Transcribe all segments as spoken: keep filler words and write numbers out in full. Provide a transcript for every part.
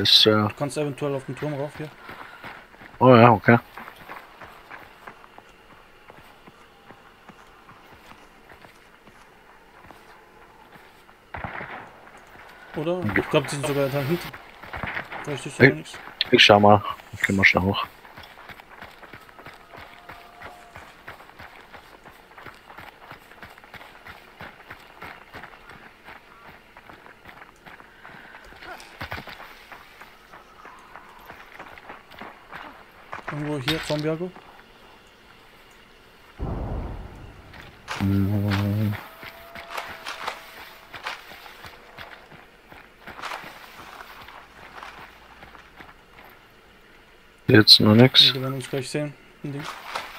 Das, äh... Du kannst eventuell auf den Turm rauf hier. Oh ja, okay. Oder? Ich glaube, die sind sogar da hinten. Vielleicht ist da Ich, nichts. ich schau mal. Ich geh mal schnell hoch. Irgendwo hier, Zombiago. Hm. Jetzt noch nix. Die werden uns gleich sehen. Ein Ding.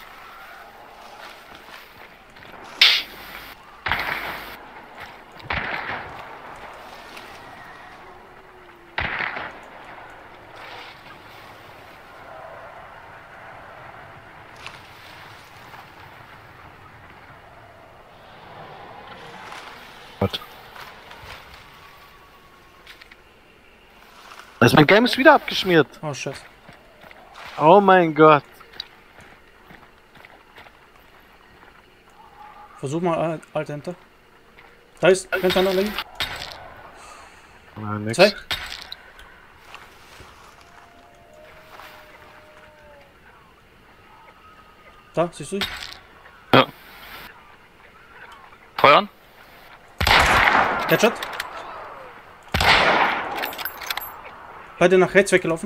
Gott. Also mein Game ist wieder abgeschmiert. Oh, Scheiße. Oh mein Gott. Versuch mal Alt Enter. Da ist Enter noch links. Na, nix. Zwei. Da, siehst du? Ja. Feuern? Headshot. Beide nach rechts weggelaufen.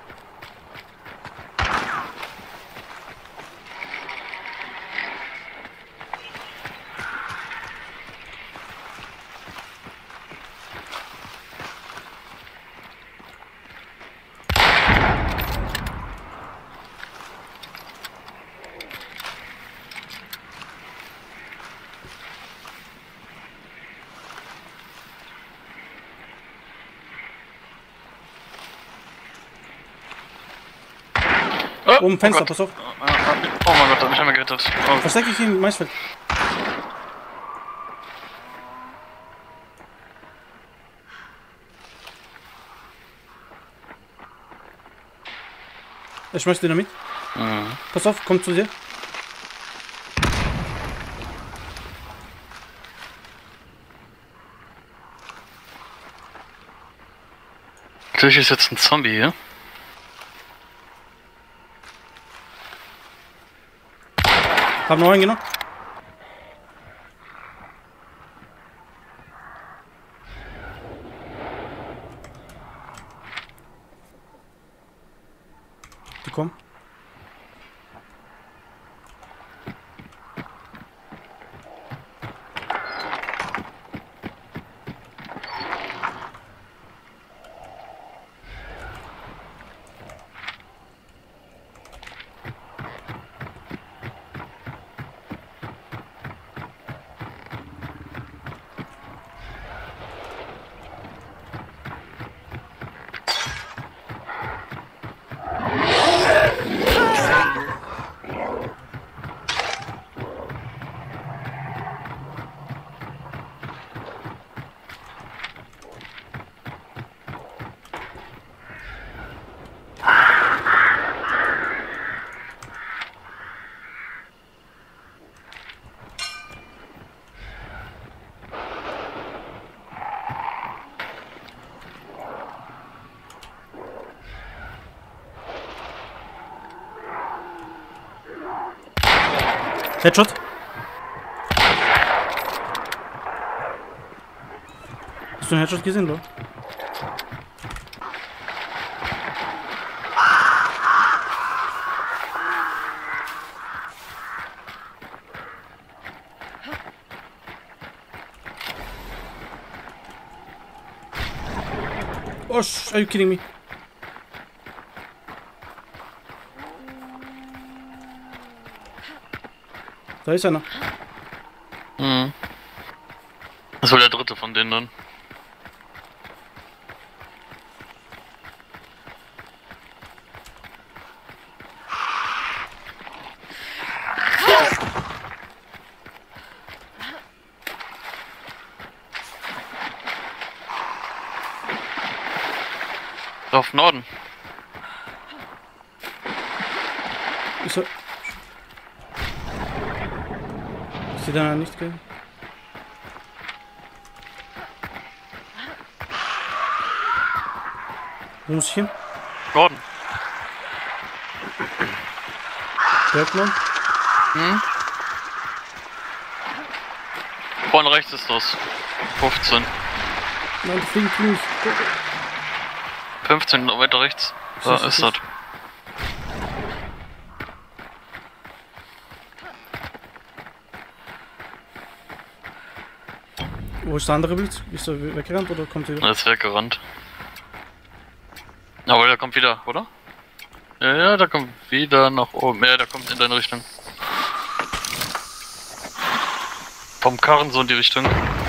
Oh, Oben Fenster, oh pass auf. Oh mein Gott, hat mich einmal gerettet. Oh. Versteck dich im Maisfeld. Ich schmeiß Dynamit. Mhm. Pass auf, kommt zu dir. Natürlich ist jetzt ein Zombie hier. Hab noch einen genommen. Die kommen. Headshot. Hast du einen Headshot gesehen, Bro? Oh, sh are you kidding me? Da ist einer. Mhm. Das war der dritte von denen dann. Auf Norden. Ist er... Ist sie da nicht gehen? Wo muss ich hin? Norden. Bergmann? Hm? Vorne rechts ist das. fünfzehn. Nein, die fliegen zu mich. fünfzehn weiter rechts. Da Was ist ist das? das. Wo ist der andere Bild? Ist er weggerannt oder kommt er wieder? Er ist weggerannt. Aber der kommt wieder, oder? Ja, ja, der kommt wieder nach oben. Ja, der kommt in deine Richtung. Vom Karren so in die Richtung.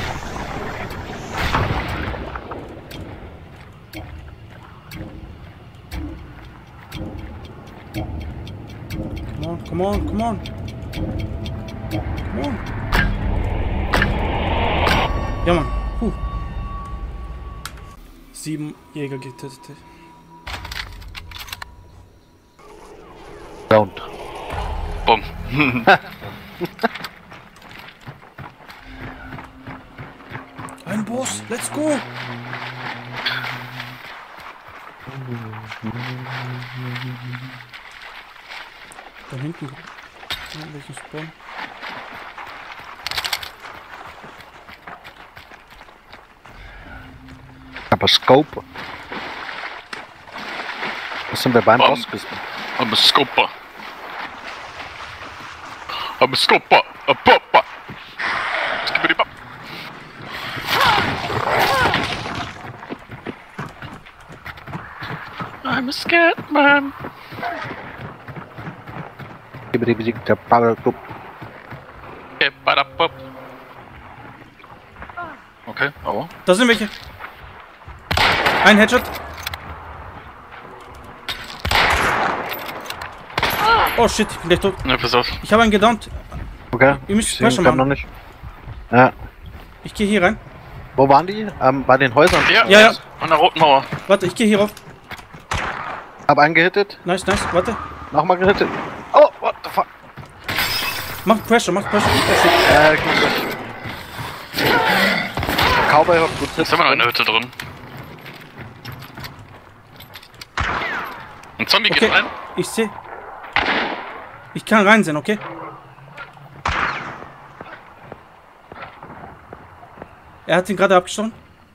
Come on, come on, come on. Come on. Ja, Mann. Huh. Sieben Jäger getötet. Down. Bumm. Ein Boss, let's go! Da hinten. Ja, welchen Spawn? Aber Scope. Das sind wir beim Bam. Boss gewesen. I'm a scoper. I'm a scoper. A popper. Skibbidi-bop. I'm a scared man. Der Power Club. Okay, badabop. Okay, aber. Da sind welche. Ein Headshot. Oh shit, ich bin gleich tot. Ne, pass auf. Ich habe einen gedownt. Okay. Ihr müsst Ich sehe ihn Pressure grad machen. noch nicht. Ja. Ich gehe hier rein. Wo waren die? Ähm, bei den Häusern. Ja, Ja, ja. An der roten Mauer. Warte, ich gehe hier rauf. Hab einen gehittet. Nice, nice. Warte. Nochmal gehittet. Oh, what the fuck. Mach Pressure, mach Pressure. Oh, shit. Äh, ich muss gleich. Cowboy hat gut Ist immer noch in der Hütte drin. Ein Zombie Okay, geht rein. ich sehe. Ich kann reinsehen, okay? Er hat ihn gerade abgestochen.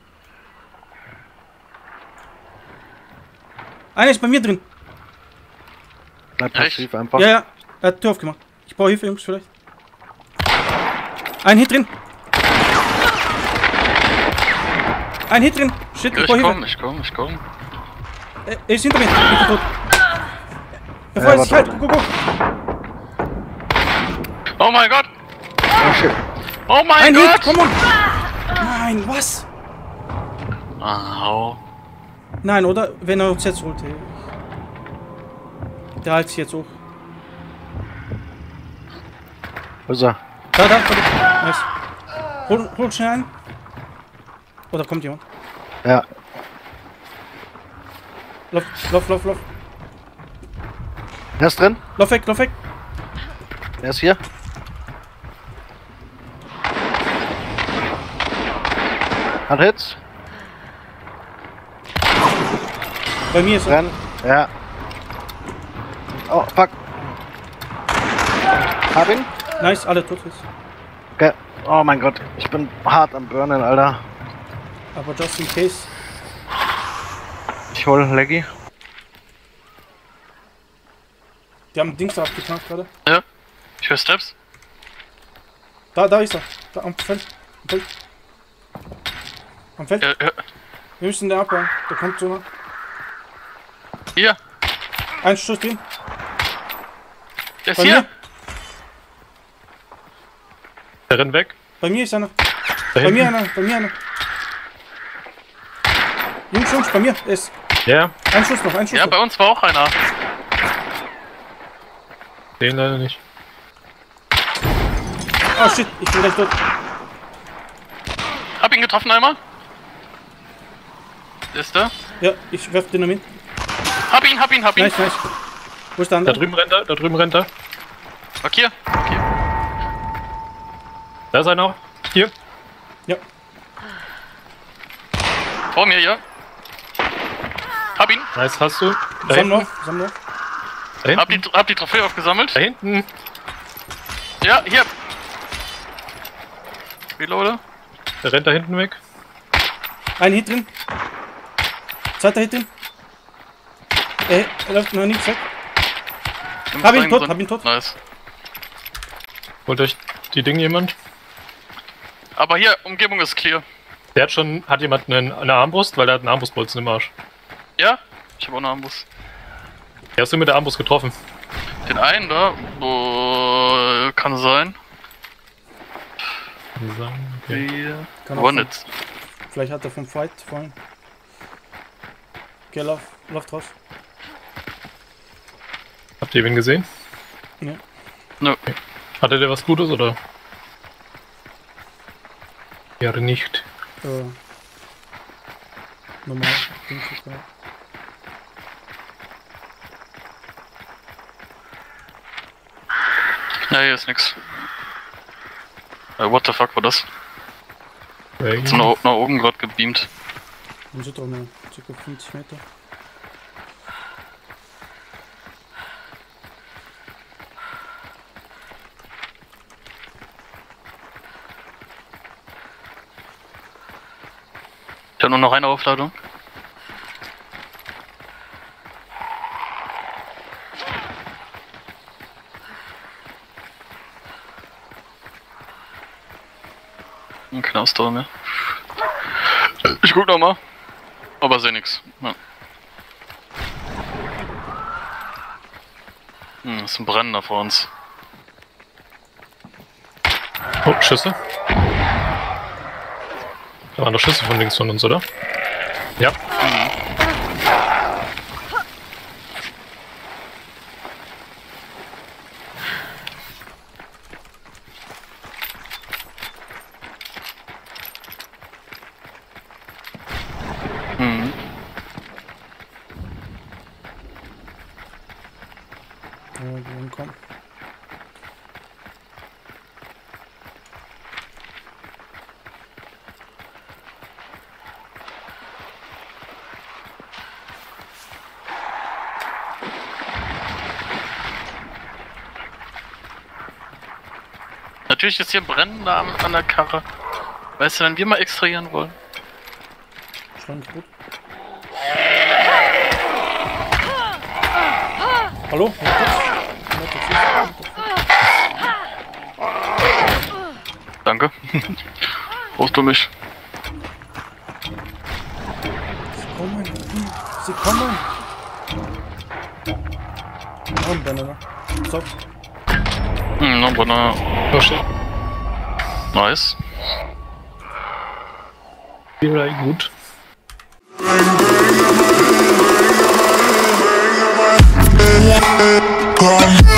Einer ist bei mir drin. Bleib Echt? passiv einfach. Ja, ja. Er hat die Tür aufgemacht. Ich brauche Hilfe, Jungs, vielleicht. Ein Hit drin. Ein Hit drin. Shit, ich Ich brauche komm, Hilfe. ich komm, ich komm. Er er ist hinter mir. Ich bin tot. Er Ja, freut sich warte. halt. Go, go, go. Oh mein Gott! Oh shit. Oh mein Ein Hit, Gott! komm on. Nein, was? Au. Nein, oder? Wenn er uns jetzt holt. ey. Der heilt sich jetzt hoch. Wo ist er? Da, da, da. Nice. Hol, hol schnell einen. Oder kommt jemand? Ja. Lauf, lauf, lauf, lauf. Er ist drin. Lauf weg, lauf weg. Er ist hier. Hat Hits. Bei mir ist er. Renn. Ja. Oh, fuck. Hab ihn. Nice, alle tot ist. Okay. Oh mein Gott. Ich bin hart am Burnen, Alter. Aber just in case. Ich hol Leggy. Die haben Dings da abgeknallt gerade. Ja. Ich höre Steps. Da, da ist er. Da am Feld. Am Feld. Am Feld. Ja, ja. Wir müssen den abbauen. Da kommt so noch. Hier. Ein Schuss drin. Der ist Bei hier. mir. Der rennt weg. Bei mir ist einer. Da Bei hinten. mir einer. Bei mir einer. Jungs, Jungs, bei mir. Ist. Ja, Ein Schuss noch, ein Schuss Ja, noch. bei uns war auch einer. den leider nicht. Ah shit, ich bin gleich tot. Hab ihn getroffen einmal. Ist der? Ja, ich werf Dynamit. Hab ihn, hab ihn, hab ihn. Nice, nice. Wo ist der Da andere? drüben rennt er, da drüben rennt er. Markier, markier. Da ist einer. Hier. Ja. Vor mir, ja. Hab ihn. Nice, hast du. Da Sammler, hinten. Sammler. Da Hab die, hinten. hab die Trophäe aufgesammelt. Da hinten. Ja, hier. Reloader. Der rennt da hinten weg. Ein Hit drin. Zweiter Hit drin. Äh, er läuft noch nichts weg. Im Hab ihn Flank tot, drin. hab ihn tot. Nice. Holt euch die Dinge jemand? Aber hier, Umgebung ist clear. Der hat schon. Hat jemand eine, eine Armbrust? Weil der hat einen Armbrustbolzen im Arsch. Ja? Ich habe auch einen Armbrust. Der hast du mit der Armbrust getroffen. Den einen da, oh, kann sein. Kann sein, okay. Wir Kann auch wollen sein. jetzt. Vielleicht hat er vom Fight vorhin. Okay, lauf, lauf raus. Habt ihr wen gesehen? Ja. Nö. Hatte der was Gutes oder? Ja, nicht. Äh, normal. Ding ist da. Ja, hier ist nix. Äh, what the fuck war das? Okay. Ist nach, nach oben gerade gebeamt. Und sind auch nur ca. fünfzig Meter. Ich habe nur noch eine Aufladung. Keine Ausdauer mehr. Ich guck noch mal. Aber seh nix. Ja. Hm, das ist ein Brennender vor uns. Oh, Schüsse. Da waren doch Schüsse von links von uns, oder? Ja. Mhm. Ja, die werden kommen. Natürlich ist hier ein Brennender an, an der Karre. Weißt du, wenn wir mal extrahieren wollen? Schrank gut. Hallo? Danke. Brauchst du mich? Sie kommen. Sie kommen. Oh, ein Banner. So. Hm, noch ein Brenner. Oh shit. Nice. Wieder gut. Come